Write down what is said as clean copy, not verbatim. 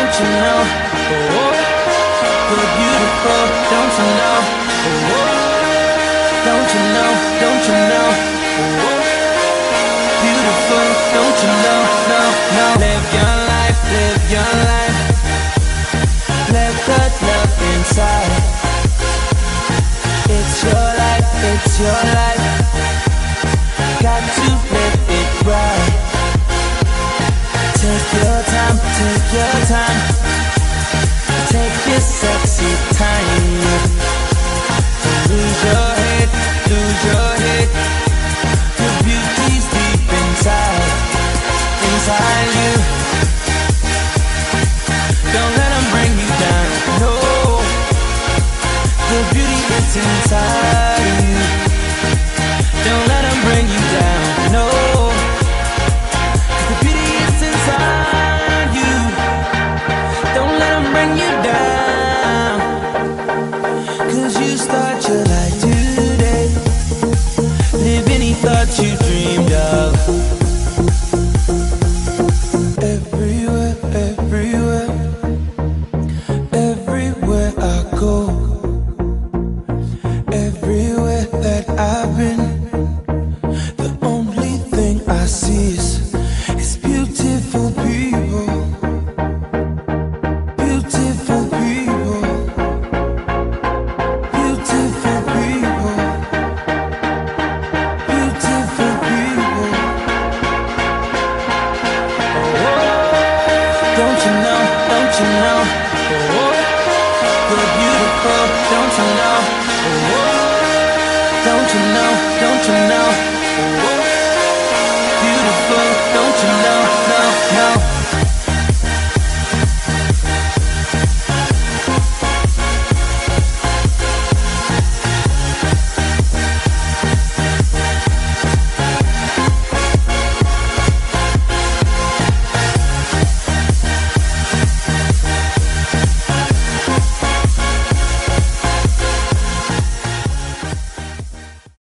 don't you know? Oh, you're beautiful, don't you know? Oh, don't you know? Don't you know? Oh, beautiful, don't you know? No, no. Live your life, live your life. Let good love inside. It's your life, it's your life. Got to live it right. Take your time, take your time. Take this sexy time. Lose your head, lose your head. Your beauty's deep inside, inside you. Don't let them bring you down, no. The beauty is inside you. Don't let them bring you down, no. The beauty is inside you. Don't let them bring you down. 'Cause you start your life today. Live any thought you dreamed of. Everywhere, everywhere, everywhere I go, everywhere that I've been, the only thing I see is beautiful people, beautiful people, beautiful people, beautiful people. Don't you know, don't you know? Oh, you're beautiful, don't you know? Oh, don't you know, don't you know?